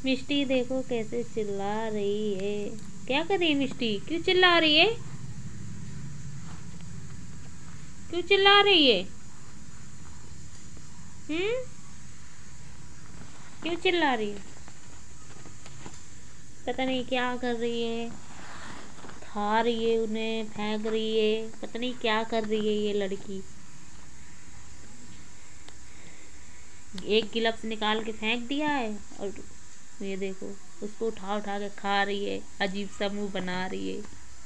मिष्टी देखो कैसे चिल्ला रही है। क्या कर रही है मिष्टी? क्यों चिल्ला रही है? क्यों चिल्ला रही है? हम्म, क्यों चिल्ला रही है? पता नहीं क्या कर रही है। खा रही है, उन्हें फेंक रही है, पता नहीं क्या कर रही है ये लड़की। एक गिलास निकाल के फेंक दिया है और ये देखो उसको उठा उठा के खा रही है, अजीब सा मुंह बना रही है।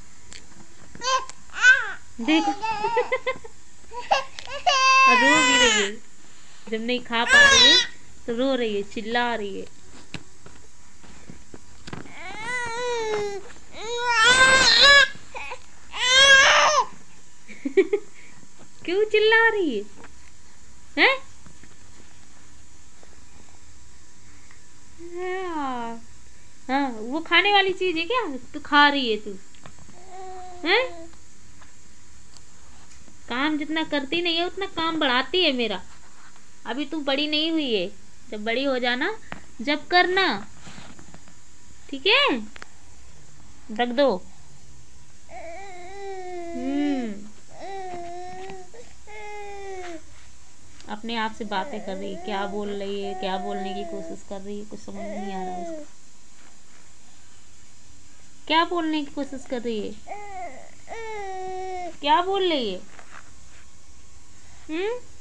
देखो और रो भी रही है। जब नहीं खा पा रही है तो रो रही है, चिल्ला रही है। क्यों चिल्ला रही है? हैं? हाँ हाँ, वो खाने वाली चीज है क्या? तू खा रही है तू? हैं? काम जितना करती नहीं है उतना काम बढ़ाती है मेरा। अभी तू बड़ी नहीं हुई है, जब बड़ी हो जाना जब करना, ठीक है? रख दो। हम्म, अपने आप से बातें कर रही है, क्या बोल रही है, क्या बोलने की कोशिश कर रही है, कुछ समझ नहीं आ रहा उसको। क्या बोलने की कोशिश कर रही है? क्या बोल रही है? हम्म,